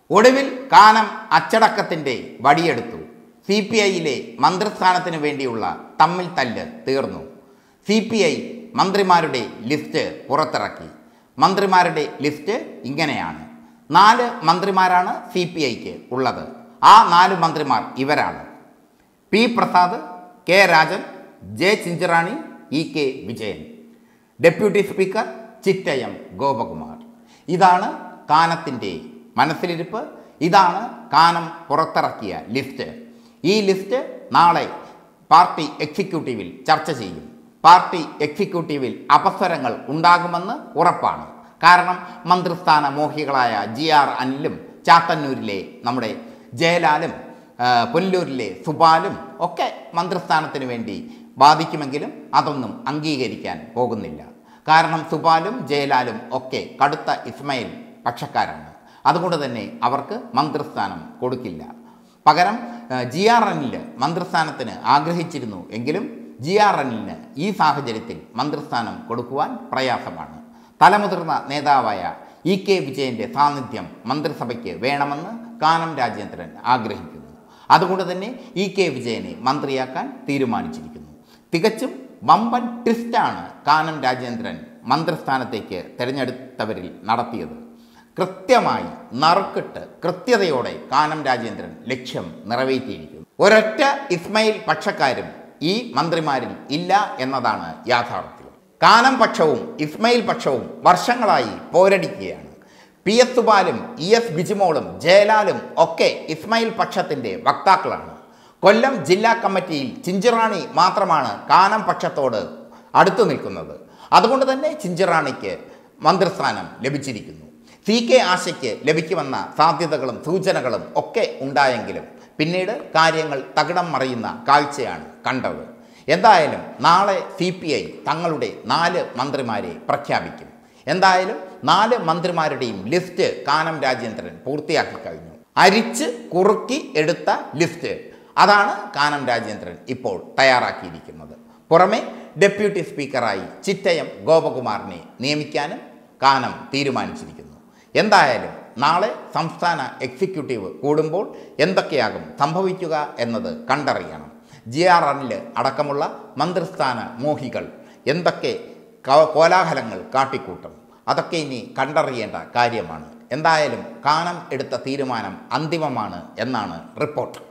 ഒടുവിൽ കാനം അച്ചടക്കത്തിൻ്റെ വടിയെടുത്തു. CPIയിലെ മന്ത്രിസ്ഥാനത്തിന് വേണ്ടിയുള്ള തമ്മിൽ തല്ല് തീർന്നു. CPI മന്ത്രിമാരുടെ ലിസ്റ്റ് പുറത്തിറക്കി. മന്ത്രിമാരുടെ ലിസ്റ്റ് ഇങ്ങനെയാണ്. 4 മന്ത്രിമാരാണ് CPIക്ക് ഉള്ളത്. ആ 4 മന്ത്രിമാർ ഇവരാണ്: P Prasad, K Rajan, J Chinchurani, EK Vijayan. Deputy speaker Chittayam Gopakumar. ഇതാണ് കാനത്തിൻ്റെ മനസ്സിലിരിപ്പ്. ഇതാണ് കാനം പുറത്തിറക്കിയ ലിസ്റ്റ്. ഈ ലിസ്റ്റ് നാളെ പാർട്ടി എക്സിക്യൂട്ടീവിൽ ചർച്ച ചെയ്യും. പാർട്ടി എക്സിക്യൂട്ടീവിൽ അപസ്വരങ്ങൾ ഉണ്ടാകുമെന്ന് ഉറപ്പാണ്. കാരണം മന്ത്രിസ്ഥാന മോഹികളായ GR അനിലും ചാത്തന്നൂരിലെ നമ്മുടെ ജയലാലും പുല്ലൂരിലെ സുപാലും ഒക്കെ മന്ത്രിസ്ഥാനത്തിന് വേണ്ടി ബാധിക്കുമെങ്കിലും അതൊന്നും അംഗീകരിക്കാൻ പോകുന്നില്ല. കാരണം സുപാലും ജയലാലും ഒക്കെ കടുത്ത ഇസ്മയിൽ പക്ഷക്കാരാണ്. അതുകൊണ്ട് തന്നെ അവർക്ക് മന്ത്രിസ്ഥാനം കൊടുക്കില്ല. പകരം GR അനിൽ മന്ത്രിസ്ഥാനത്തിന് ആഗ്രഹിച്ചിരുന്നു എങ്കിലും GR അനിലിന് ഈ സാഹചര്യത്തിൽ മന്ത്രിസ്ഥാനം കൊടുക്കുവാൻ പ്രയാസമാണ്. തലമുതിർന്ന നേതാവായ EK വിജയൻ്റെ സാന്നിധ്യം മന്ത്രിസഭയ്ക്ക് വേണമെന്ന് കാനം രാജേന്ദ്രൻ ആഗ്രഹിക്കുന്നു. അതുകൊണ്ട് തന്നെ EK വിജയനെ മന്ത്രിയാക്കാൻ തീരുമാനിച്ചിരിക്കുന്നു. തികച്ചും വമ്പൻ ട്വിസ്റ്റാണ് കാനം രാജേന്ദ്രൻ മന്ത്രിസ്ഥാനത്തേക്ക് തിരഞ്ഞെടുത്തവരിൽ നടത്തിയത്. കൃത്യമായി നറുക്കിട്ട് കൃത്യതയോടെ കാനം രാജേന്ദ്രൻ ലക്ഷ്യം നിറവേറ്റിയിരിക്കുന്നു. ഒരൊറ്റ ഇസ്മയിൽ പക്ഷക്കാരും ഈ മന്ത്രിമാരിൽ ഇല്ല എന്നതാണ് യാഥാർത്ഥ്യം. കാനം പക്ഷവും ഇസ്മയിൽ പക്ഷവും വർഷങ്ങളായി പോരടിക്കുകയാണ്. PS സുപാലും ES ബിജിമോളും ജയലാലും ഒക്കെ ഇസ്മയിൽ പക്ഷത്തിൻ്റെ വക്താക്കളാണ്. കൊല്ലം ജില്ലാ കമ്മിറ്റിയിൽ ചിഞ്ചുറാണി മാത്രമാണ് കാനം പക്ഷത്തോട് അടുത്തു നിൽക്കുന്നത്. അതുകൊണ്ട് തന്നെ ചിഞ്ചുറാണിക്ക് മന്ത്രിസ്ഥാനം ലഭിച്ചിരിക്കുന്നു. CK ആശയ്ക്ക് ലഭിക്കുമെന്ന സാധ്യതകളും സൂചനകളും ഒക്കെ ഉണ്ടായെങ്കിലും പിന്നീട് കാര്യങ്ങൾ തകിടം മറിയുന്ന കാഴ്ചയാണ് കണ്ടത്. എന്തായാലും നാളെ CPI തങ്ങളുടെ 4 മന്ത്രിമാരെ പ്രഖ്യാപിക്കും. എന്തായാലും 4 മന്ത്രിമാരുടെയും ലിസ്റ്റ് കാനം രാജേന്ദ്രൻ പൂർത്തിയാക്കി കഴിഞ്ഞു. അരിച്ച് കുറുക്കി എടുത്ത ലിസ്റ്റ് അതാണ് കാനം രാജേന്ദ്രൻ ഇപ്പോൾ തയ്യാറാക്കിയിരിക്കുന്നത്. പുറമെ ഡെപ്യൂട്ടി സ്പീക്കറായി ചിറ്റയം ഗോപകുമാറിനെ നിയമിക്കാനും കാനം തീരുമാനിച്ചിരിക്കുന്നു. എന്തായാലും നാളെ സംസ്ഥാന എക്സിക്യൂട്ടീവ് കൂടുമ്പോൾ എന്തൊക്കെയാകും സംഭവിക്കുക എന്നത് കണ്ടറിയണം. GR അനിൽ അടക്കമുള്ള മന്ത്രിസ്ഥാന മോഹികൾ എന്തൊക്കെ കോലാഹലങ്ങൾ കാട്ടിക്കൂട്ടും, അതൊക്കെ ഇനി കണ്ടറിയേണ്ട കാര്യമാണ്. എന്തായാലും കാനം എടുത്ത തീരുമാനം അന്തിമമാണ് എന്നാണ് റിപ്പോർട്ട്.